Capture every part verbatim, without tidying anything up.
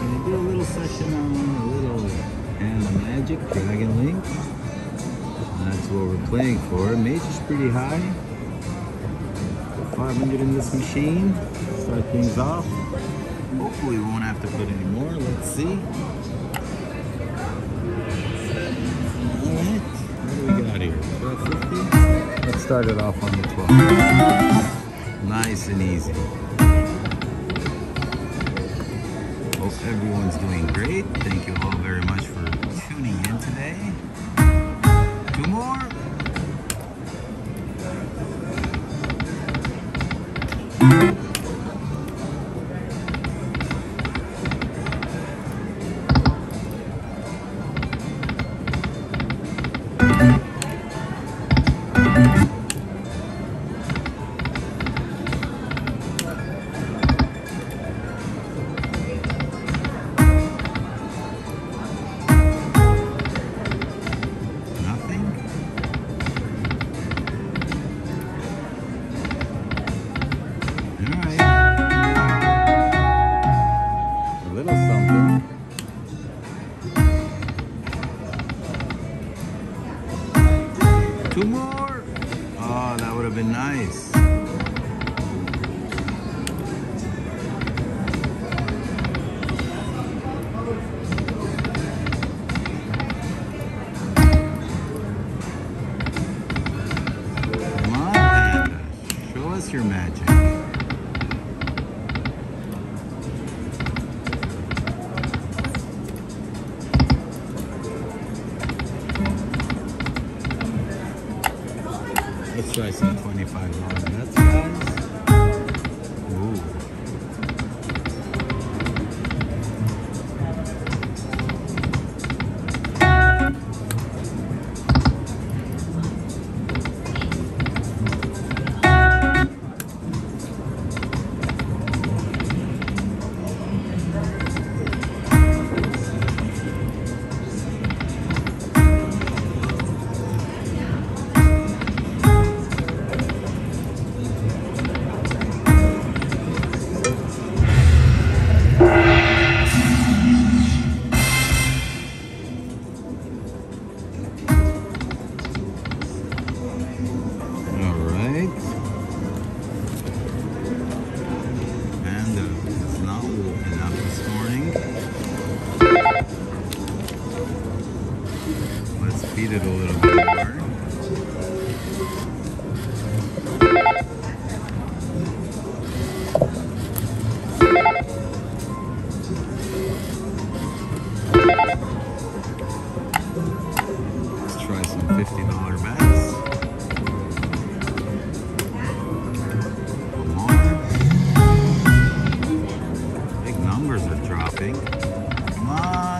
gonna do a little session on a little Panda Magic Dragon Link. That's what we're playing for. Major's pretty high. five hundred in this machine. Start things off. Hopefully we won't have to put any more. Let's see. Alright, what do we got here? twelve fifty? Let's start it off on the twelve. Nice and easy. Hope everyone's doing great. Thank you all very much for tuning in today. Two more. Two more. Oh, that would have been nice. Come on, Panda. Show us your magic. Let's try some twenty-five dollar bets, guys. Ooh. Feed it a little bit more. Let's try some fifty dollar bets. One more. Big numbers are dropping. Come on.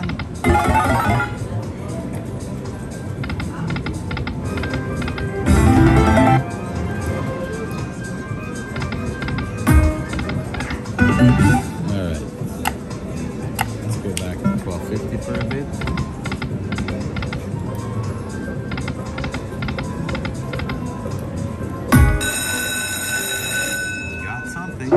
Alright, let's go back to twelve fifty for a bit. Got something.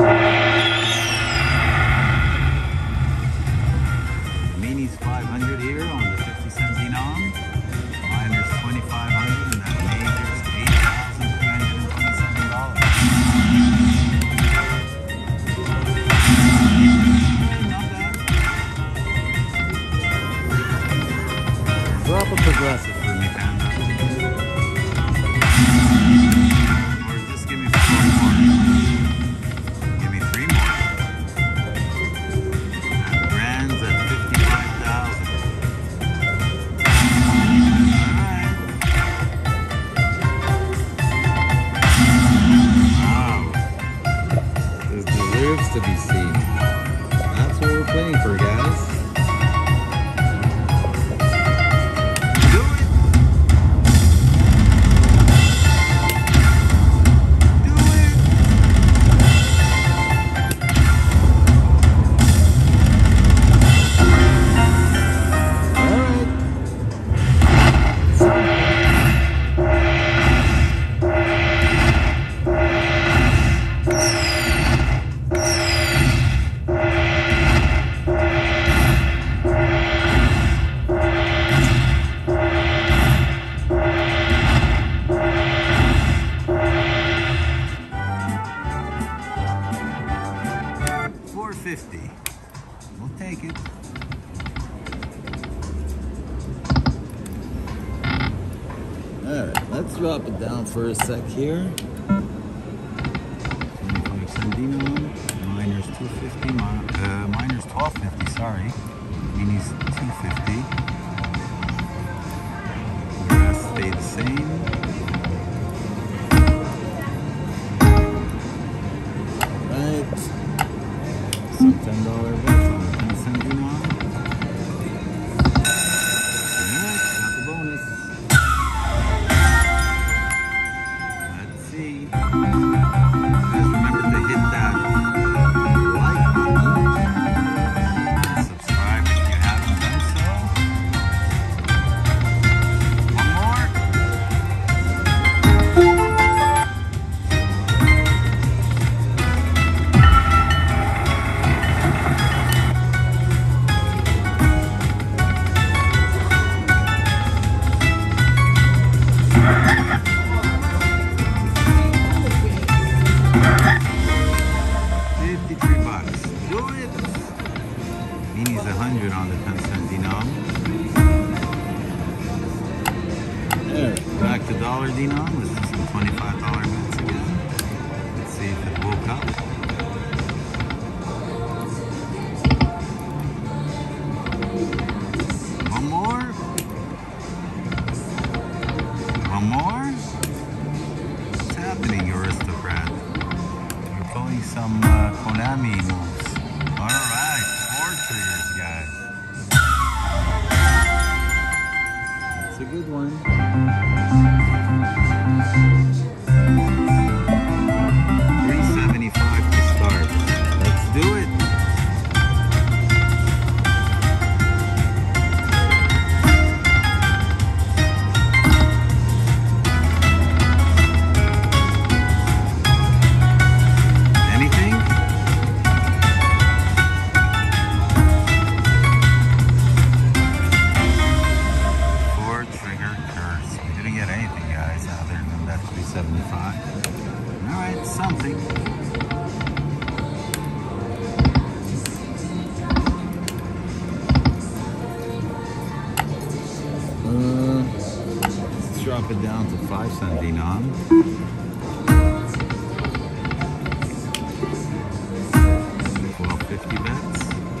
Mini's five hundred here on the fifty cent denom. Miner's twenty-five hundred and that major's eight thousand three hundred twenty-seven dollars. Drop a progressive for me, Panda. Or just give me four more. Give me three more. That grand's at fifty-five thousand. Alright. Wow. This deserves to be seen. That's what we're playing for, guys. Do it! it. Alright, let's drop it down for a sec here. twenty-five cent denom. Miner's two fifty. Uh, miner's twelve fifty, sorry. Minis two fifty. The rest stay the same. Alright. Some ten dollar bets on the ten cent denom. Alright, got the bonus. Let's see. Guys, remember to hit that like button. Subscribe if you haven't done so. One more. fifty-three bucks. Do it. Mini's a hundred on the ten cent denom. There. Back to dollar denom. Let's do some twenty-five dollar bets again. Let's see if it woke up. One more. One more. What's happening, you aristocrat? You're pulling some uh, Konami moves. Alright, four triggers, guys. That's a good one. three seventy-five to start. Let's do it. Anything? Four trigger curse. We didn't get anything, guys, other than that three seventy-five. Alright, something. Uh, let's drop it down to five cent denom. twelve fifty bets.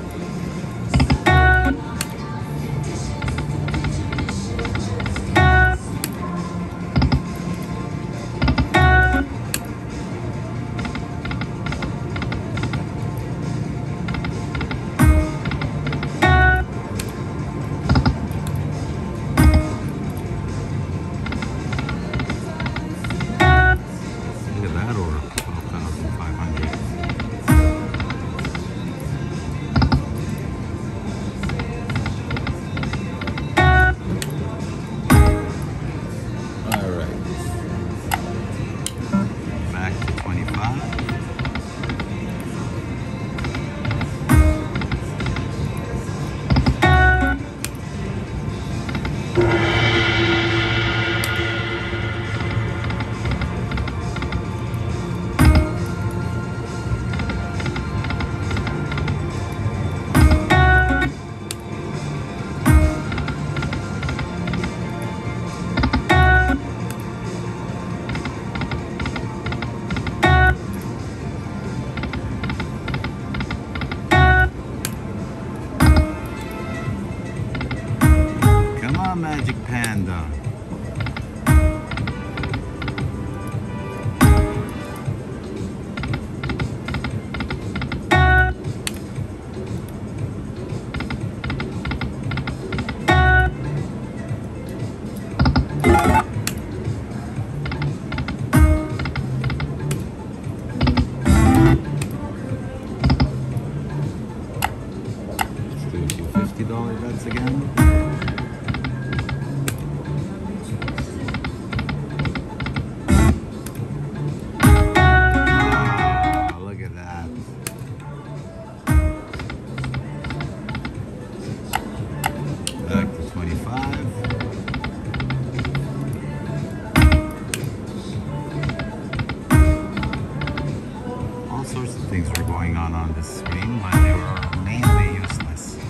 Look at that order, twelve thousand five hundred. Alright. Back to twenty-five. Come on, Magic Panda. Let's do a few fifty dollar bets again. Ah, look at that. Back to twenty-five. All sorts of things were going on on this screen, but they were mainly useless.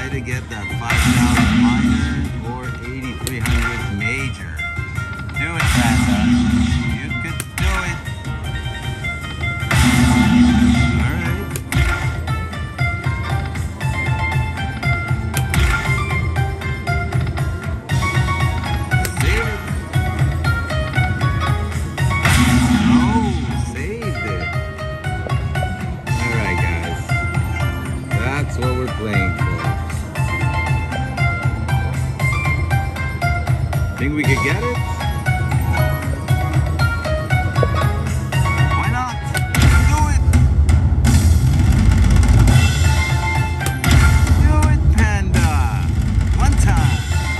try to get that five thousand minor or eighty-three hundred major. Do it, Panda. You could do it. Alright. Save it. Oh, saved it. Alright, guys. That's what we're playing for. Think we could get it? Why not? Do it! Do it, Panda! One time!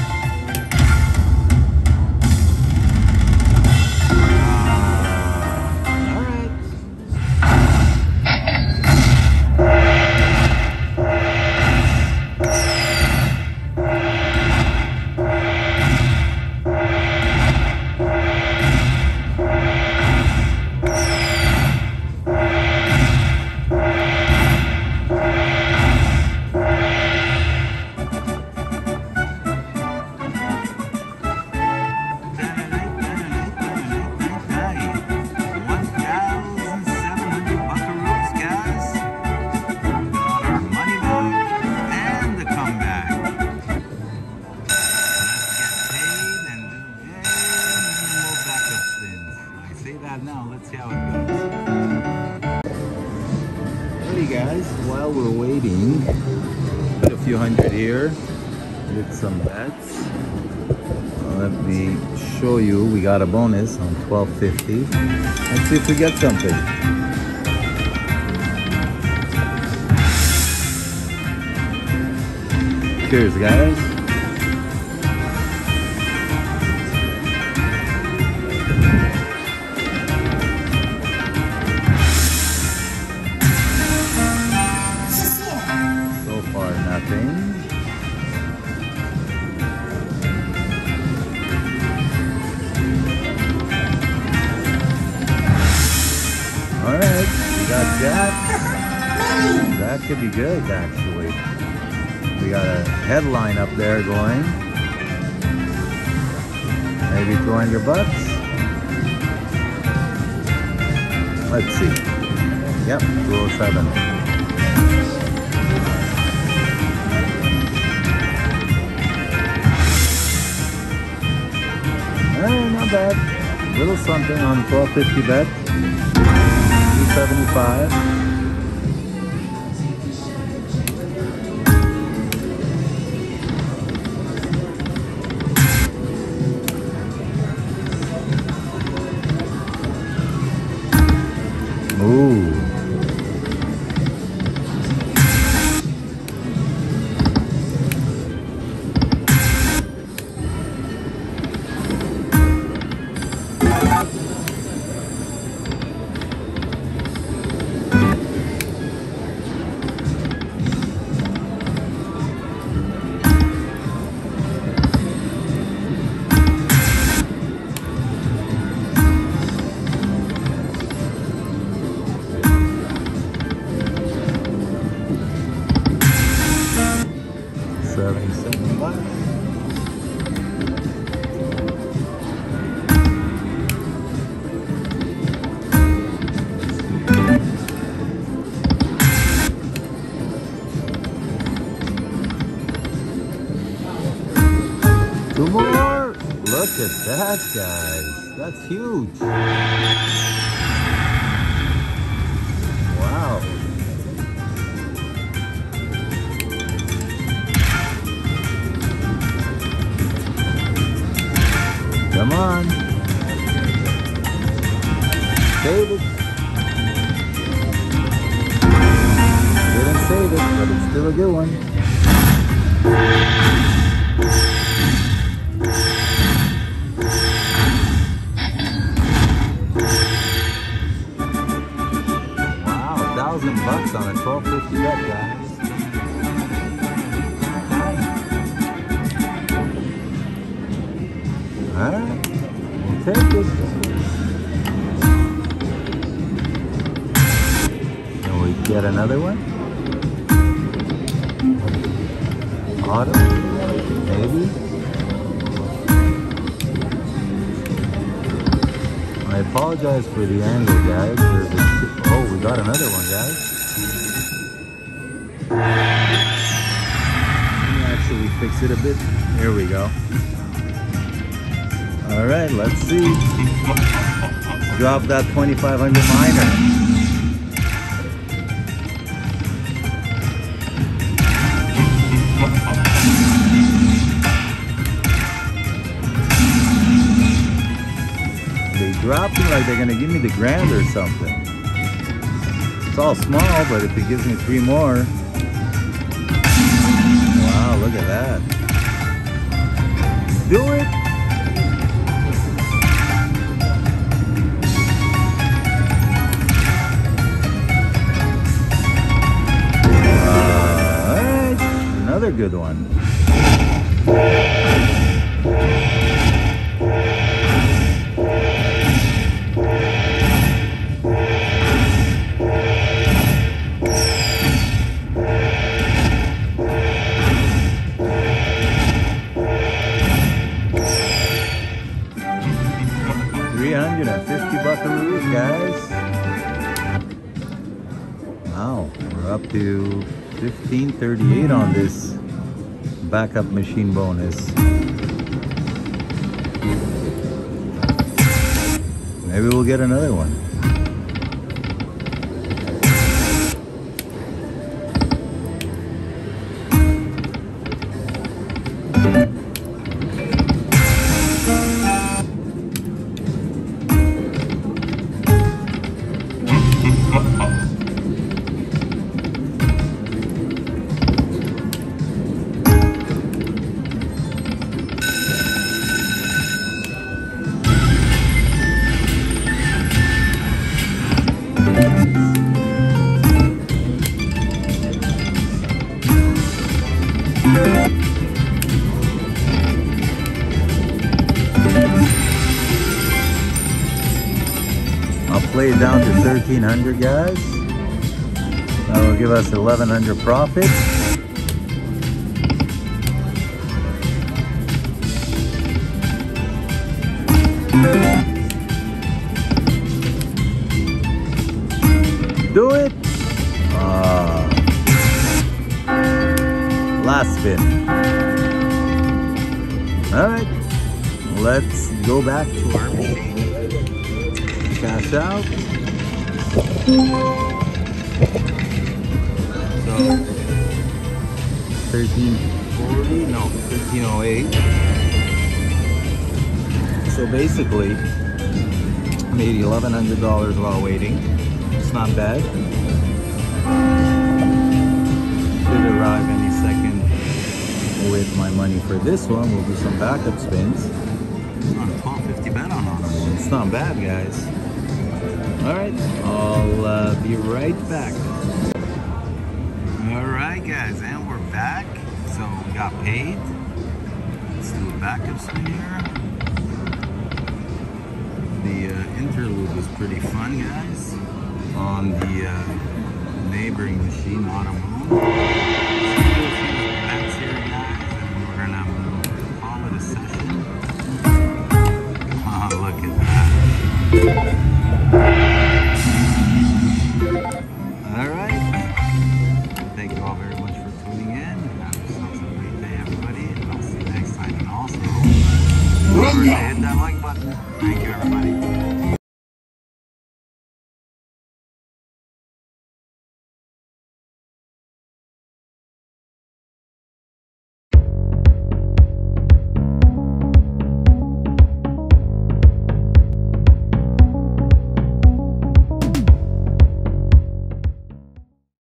Uh, Alright. Now let's see how it goes. Alrighty guys, while we're waiting, put a few hundred here with some bets. Uh, let me show you, we got a bonus on twelve fifty. Let's see if we get something. Cheers guys. Alright, we got that. That could be good actually. We got a headline up there going. Maybe two hundred bucks. Let's see. Yep, two oh seven. Alright, not bad. Little something on twelve fifty bet. two seventy-five. Ooh. seventy-seven bucks. Two more. Look at that, guys. That's huge. Wow. Come on. Save it. Didn't save it, but it's still a good one. Wow, a thousand bucks on a twelve fifty bet, guys. Alright, we'll take it. Can we get another one? Autumn? Maybe? I apologize for the angle, guys. There's a, oh, we got another one, guys. Let me actually fix it a bit. Here we go. All right, let's see. Drop that twenty-five hundred minor. They dropped me like they're gonna give me the grand or something. It's all small, but if it gives me three more. Wow, look at that. Do it. Uh, all right, another good one. three hundred fifty buckaroos, guys. Wow, we're up to fifteen thirty-eight on this backup machine bonus. Maybe we'll get another one. I'll play it down to thirteen hundred, guys. That will give us eleven hundred profit. Do it. Uh, last spin. All right, let's go back to our machine. Cash out. So thirteen forty, no, thirteen oh eight. So basically, made eleven hundred dollars while waiting. It's not bad. Should arrive any second with my money for this one. We'll do some backup spins. It's on a twelve fifty bet on Autumn. It's not bad, guys. All right, I'll uh, be right back. All right, guys, and we're back. So we got paid. Let's do a backup spin here. The uh, interlude was pretty fun, guys. On the uh, neighboring machine, Autumn.